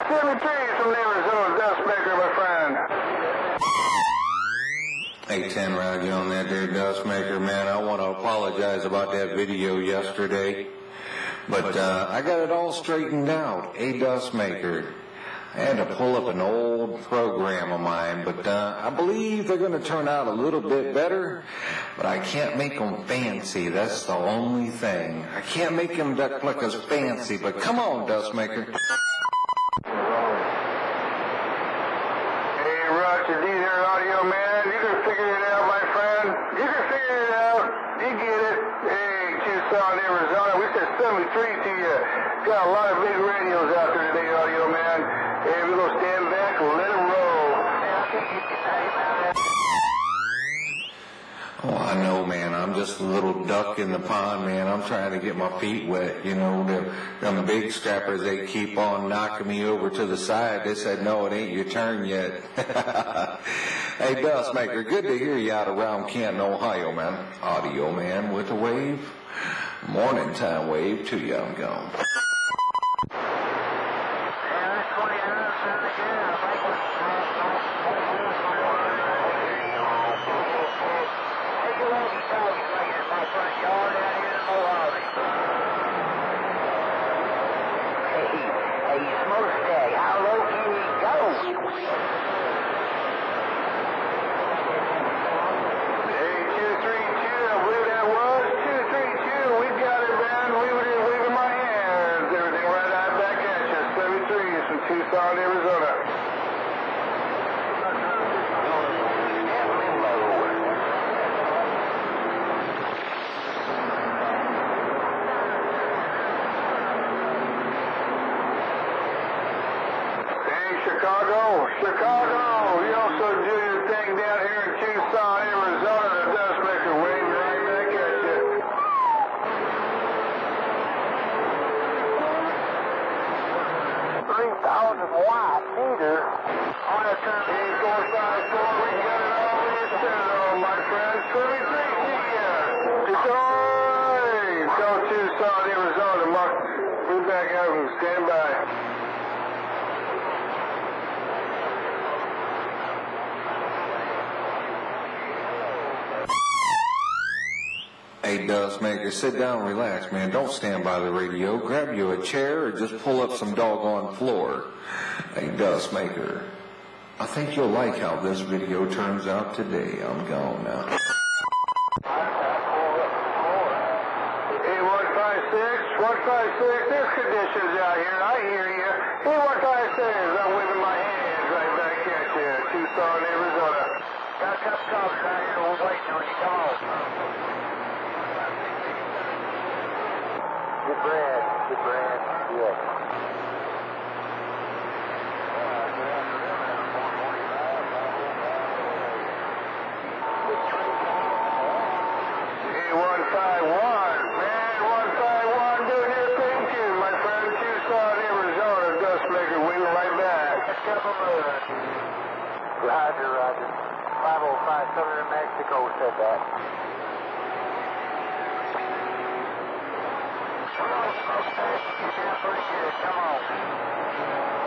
73 from Arizona, Dustmaker, my friend. 810 Roger on that there Dustmaker, man. I want to apologize about that video yesterday, but I got it all straightened out. A Dustmaker. I had to pull up an old program of mine, but I believe they're going to turn out a little bit better, but I can't make them fancy. That's the only thing. I can't make them replicas fancy, but come on, Dustmaker. Hey, Roger D here, Audio Man. You can figure it out, my friend. You can figure it out. You get it. Hey, Tucson, Arizona. We said 73 to you. Got a lot of big radios out there today, Audio Man. Hey, we're going to stand back and let it roll. Oh, I know, man. I'm just a little duck in the pond, man. I'm trying to get my feet wet. You know, them big strappers, they keep on knocking me over to the side. They said, no, it ain't your turn yet. Hey, Dustmaker, good to hear you out around Canton, Ohio, man. Audio Man with a wave. Morning time wave to you, I'm gone. Tucson, Arizona. Hey, Chicago. You also do your thing down here in Tucson, Arizona. The Dustmaker waving right back at you. 3,000-watt meter on a turn. 8454, we got it all in center, my friends. 73 to you. Detroit. Go Tucson, Arizona. Mark, move back out and stand by. Hey, Dustmaker, sit down and relax, man. Don't stand by the radio. Grab you a chair or just pull up some doggone floor. Hey, Dustmaker, I think you'll like how this video turns out today. I'm gone now. Hey, 156, there's conditions out here. I hear you. Hey, 156, I'm waving my hands right back at you. Tucson, Arizona. Got a couple cops out here. We're waiting on you. Come on. Good bread, yes. Hey, 151, man, 151, doing your thing too, my friend. Tucson, Arizona, Dustmaker, waving right back. Roger. 505, Southern Mexico said that. Come on.